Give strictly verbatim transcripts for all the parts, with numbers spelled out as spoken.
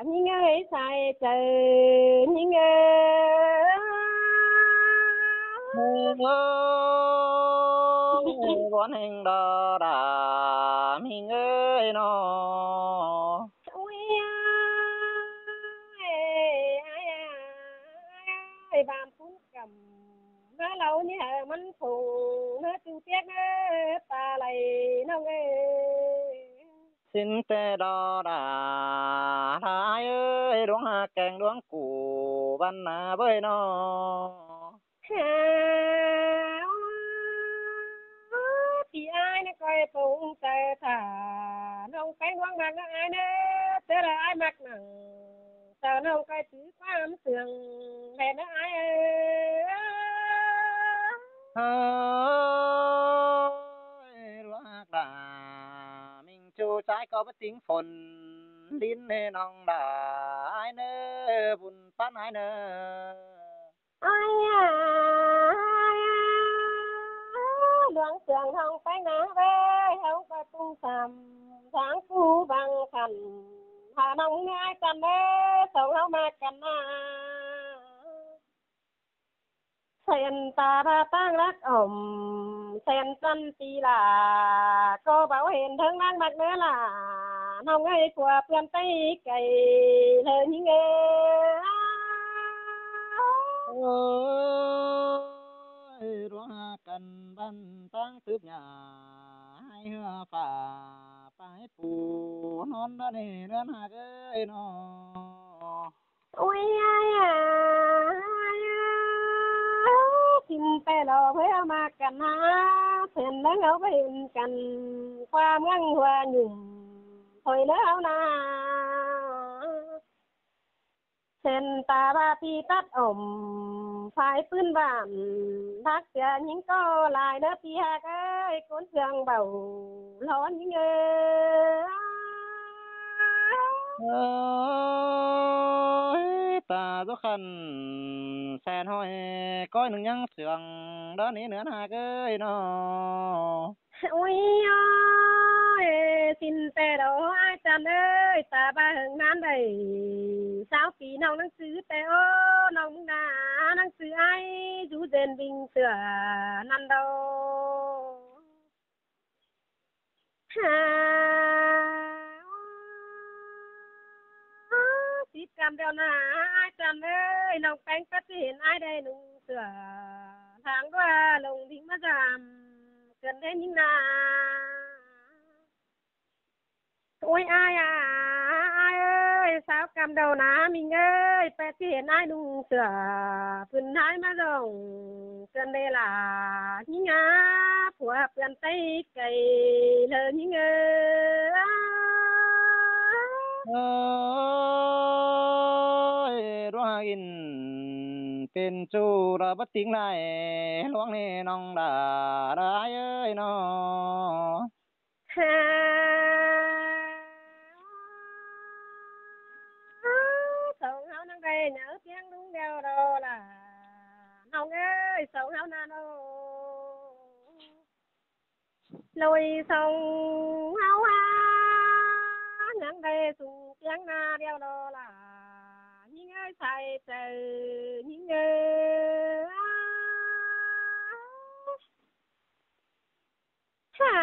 những ơi sai trời những ơi bọn hình đò đà mình ơi nó ôi ai bàn phun cầm nó lâu như hè mình phù nó chịu tiếc ta lại nó nghe xin tê đò đà thái ơi đuống hà kèn đuống củ văn à với nó thì ai nó coi tung tê thả nông cái quăng mặt nó ai nè thế là ai mặc nặng tờ nông coi tứ quá ấm tường về nó ai ơi đuống hà đà mình chu trái có bất tính phồn lín nê nong đà ai nơ bùn phát ai nơ ai à đoạn trường không phải nắng về không phải tung sầm tháng cũ bằng khẩn hà nông ai cần đê sống không mà cần à sen ta ra tăng lắc ẩm sen tân tì là cô bảo hiền thương đang mặt nữa là nông ấy của tiền tây cày lời những nghe ơi đuống hà cần văn tăng tướp nhà hai hưa phà phải phù non đó nè đơn hà ơi nó ôi ai à ai à xin tê lò với mà cần ha sen lớn ở bên cần qua ngang hoa nhung thôi lớn na sen ta ba ti tắt ổm phảiปืนบ้านทักเสียหญิงก็ลายเด้อพี่ฮักเอ้ยคนเสียงเบาร้อนหญิงเอ้ย ơi ta gió khăn sen hoi coi nương nhang sườn đó ní nữa hà ơi nó ôi ơi xin tê đồ ai chăn ơi ta ba hừng nan đầy sao kỳ nông năng sứ tê ô nông na năng sứ ai chú dền bình sửa năn đâu xít cam đeo na ai chăn ơi nông cánh cất hiện ai đây nung sửa tháng qua lồng đinh mà giảm cần đến những na ôi ai à ai ơi sao cầm đầu ná mình ơi bé thì hiện ai đùng sửa phần hai mà rồng cần đây là những á phù hợp gần tay cày lờ những ơi ơi đuống hà inเป็นจูระบัดติ้งไรหลวงนี่น้องดาได้เอ้ยน้อ sầu háo năng đây nhớ tiếng đúng đeo đồ là nông ơi sầu háo na đâu lôi sông háo ha năng đây sùng tiếng na đeo đồ là những ơi sai trời những ơi ha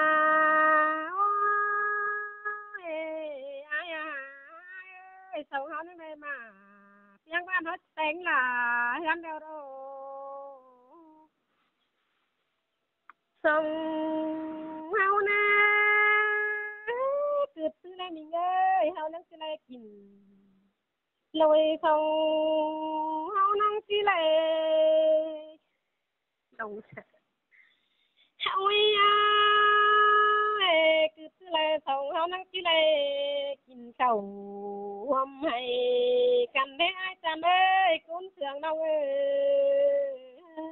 ai à ai sầu háo năng đây mà tiếng ban hết tiếng là hắn đeo đồ sông hao na cướp tư này mình ơi hao năng tư này kìm lôi sông hao năng tư này đồng ôi ơi cướp tư này sông hao năng tư này kìm sầu hôm hay cần đấy ai chăn ơi cuốn sườn đâu ơi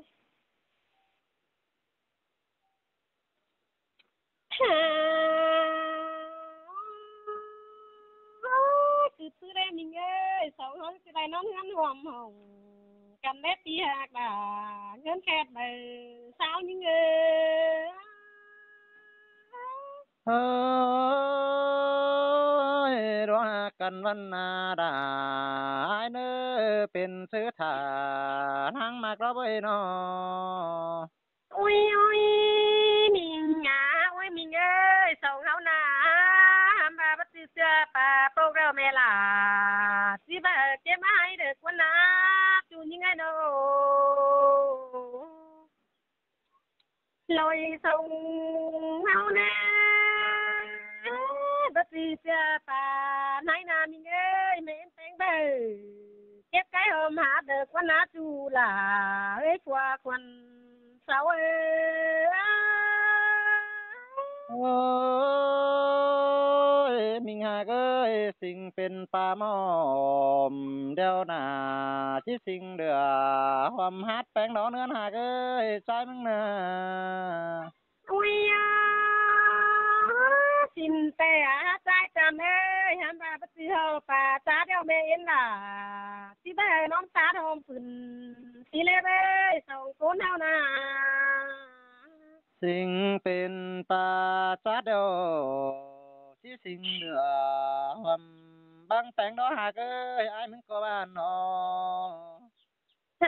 từ từ đây mình ơi sống hơn từ đây nó ngắn hoàm hồng cầm nét đi hạt là ngân khẹt mà sao những người ơi đóa กันวันนาดาไอ้เนื้อเป็นซื้อถาทั้งมากเราไว้นอ ui ui mình ngã ui mình ơi sầu ngáo nà bà bắt tư xưa bà bầu rau mẹ là chỉ bà kiếm ai được quân á chú những ai đâu lôi sông ngáo nà bắt tư xưa bà nói nà mình ơi mẹ em tên bờ kết cái hôm hạ được quân á chú là ấy qua quân sao ơi ơi mình hà ơi sinhเป็นปลาหมอมเดียวหนาที่สิงเดือความฮัดแป้งดอกเนื้อหากเอ้ยใจมึงเนอ ui à xin tè à trai trầm ơi hắn bà bắt sư hầu bà tá đeo mê yên là tí bà nón tá hôm phừng tí lê bê sòng cốn hao nà สิ่งเป็นปลาซาเดอที่สิงเดือความบางแตงดอกหากเอ้ยไอ้มึงก็บ้านนอ à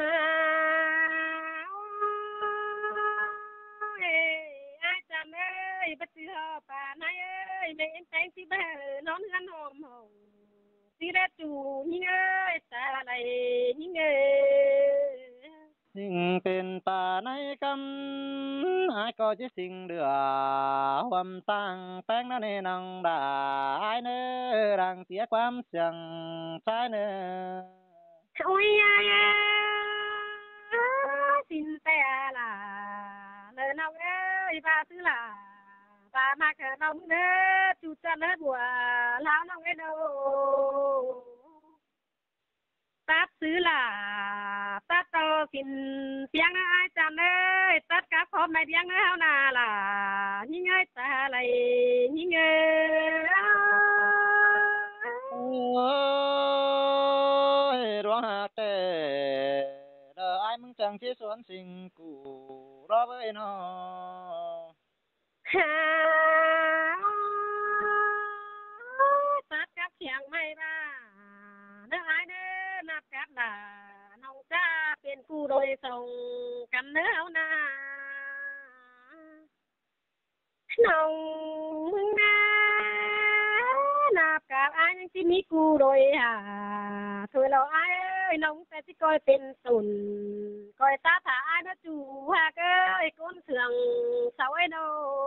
ôi ai trầm ơi bắt sư hầu bà nói ơi mẹ em tránh tí bà nón gắn hòm hồng tí ra chủ nhinh ơi ta lại nhinh ơi สิ่งเป็นป่าในกำหายก็จะสิ่งเดือความตั้งแป้งนั่นเองนองด่าไอ้เนื้อรังเสียความเสียงใช้เนื้อ ôi ai à xin tè là lời nông ơi bà tư là bà mặc nông nơ chú chân nơ bùa lão nông ấy đâu tát xứ là tát tao xin tiếng ai chân ơi tất cả khóm này tiếng hao nà là những ai ta lại những người ôi đoán hạt tề đờ aiมึงจังที่สวนสิ่งกูรอไว้นอ hà tát các chàng mày ba đứa ai đứa nạp cát là nông chaเป็นผู้โดยส่งกันเนื้อเอานาน้องมึงนะนับกับอ้ายยังที่มีกูโดยหาถวยเราอ้ายเอ้ยน้องแต่ที่ก้อยเป็นตุนก้อยตาถาอ้ายนะจู่หากเอ้ยก้นเสื่องเสาไอ้โด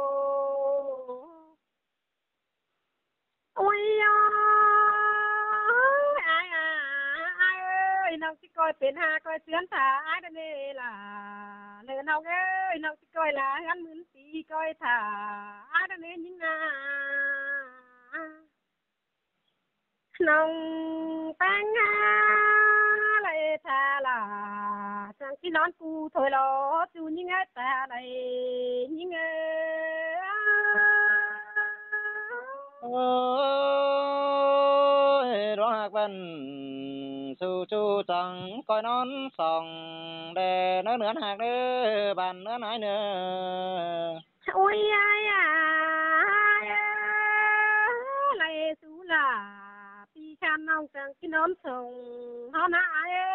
โอ้ยอ้ายอ้ายอ้ายเอ้ยน้องที่ก้อยเป็นหาก้อยเสือนถาอ้ายนั่นเองล่ะเลยน้องเอ้ยน้องที่ก้อยละงั้นเหมือนตีก้อยถาอ้ายนั่นเองยิ่งนาน้องปังงาเลยทาลาจังที่นอนกูถอยล้อจูยิ่งเอ้ตาเลยยิ่งเอ้โอ้ยร้องหักวันสู่จูจังก้อยนอนส่องเดเนื้อเนื้อหักเนื้อบันเนื้อไหนเนื้อโอ้ยยายายไรสูลาปีชานน้องจังที่นอนส่งเฮาหน้าเอ้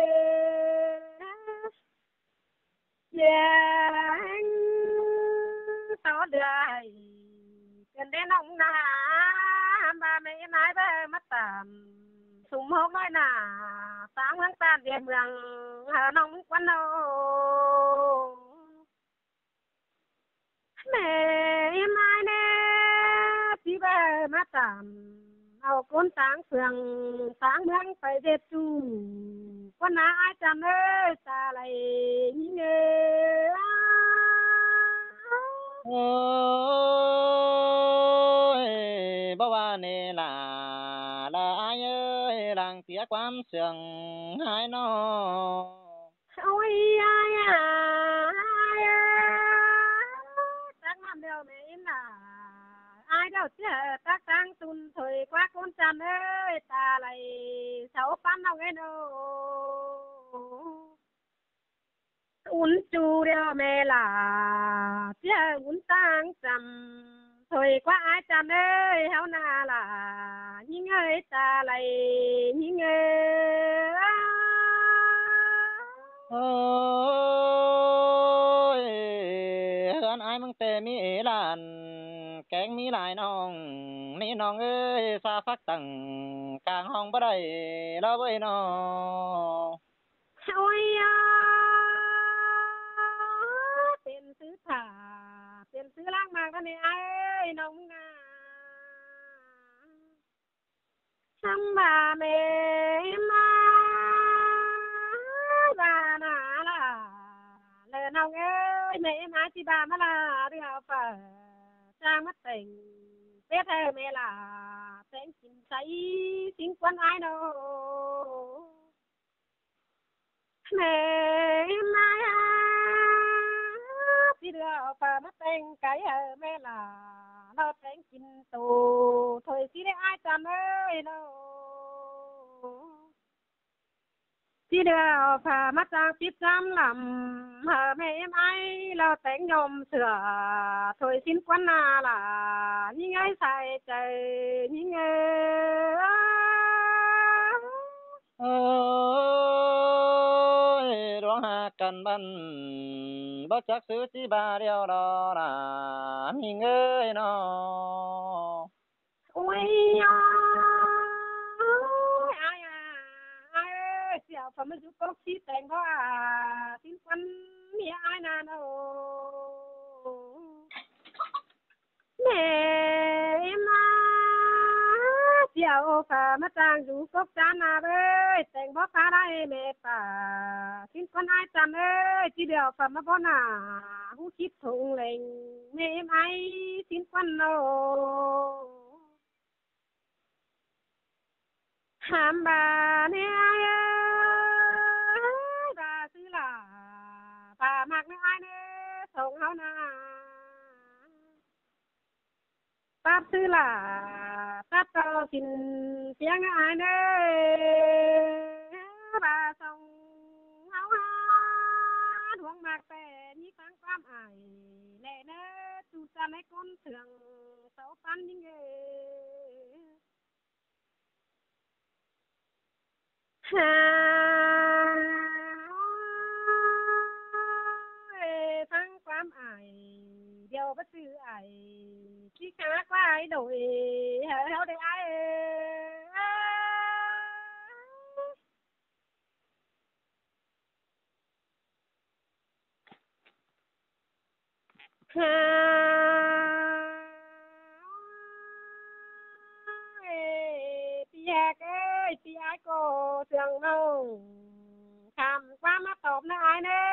ยังต่อเดือยกันได้น้องนาบ้าไม่ไม้บ้ามาตามสุ่มหกน้อยหนาสางเมืองตามเดียเมืองหาน้องควันโนแม่ไม้แน่ที่บ้ามาตามเอาก้นสางเฟืองสางเมืองไปเด็ดจูวันนาอาจำเอ้ยตาไหลยิ่งเอ้โอ้ยบ่ว่าเนล่ะละอายเอ้ยหลังเสียความเสื่องหายนอโอ้ยยายายตั้งน้ำเดียวไม่น่ะอายเดียวเจ้าตักตั้งตุนถอยกว่าคนจำเอ้ยตาไหลเสาปั้นเอาไงโนอุ่นจูเดียวแม่ล่ะเจ้าอุ่นตั้งจำ thôi quá ai chăm ơi háo na là những ơi ta lại những ơi โอ้ยเฮือนอายมึงแต่มีเอหลานแกงมีหลายน้องนี่น้องเอ้ยซาฟักตั้งกลางห้องบ่ได้แล้วเว้ยน้อง ôi à, tiền sứ thả tiền sứ lang mạc đó này ai nông na chăm bà mẹ má bà nà là lời nông ơi mẹ má chị bà má là đưa phở trang mắt tình biết thơ mẹ là tên chín say xin quân ai đâu mẹ mai đi đưa phở mắt tình cái ở mẹ là nó tên chín tù thôi xin ai chăm ơi đâu chỉ đưa phà mắt trang tiếp giam làm hờ mẹ em ai lo tánh nhom sửa thôi xin quan na là những ai sai trời những ai เอ้ยดวงหากันบันบ่จักซื้อสิบาเดียวดอล่ะมีเงยน้อ ôi ai à ai ơi xẻo phẩm mới giúp có khi tánh có à xin quan mẹ ai nà đâu mẹ em à xẻo phẩm mắt trang giúp cốc chán à ơi tánh bó phá đây mẹ bà xin quan ai chán ơi chỉ điều phẩm mà bó nà hú chít thùng lệnh mẹ em ai xin quan đâu hàm bà nè ai ơi bà xứ là bà mặc nè ai nè sống hao nà bác xứ là tát cho xin tiếng ai nè bà sống hao ha dhuông mạc bè nhí phang quam ai lệ nè tu sa nè con thường sáu pan đi nghề phăng quam ai điều bất cứ ai chỉ khá qua ai đổi hở hở để ai Piak ơi, piak cô thường nông, tham qua mắt tộp nó ai nè.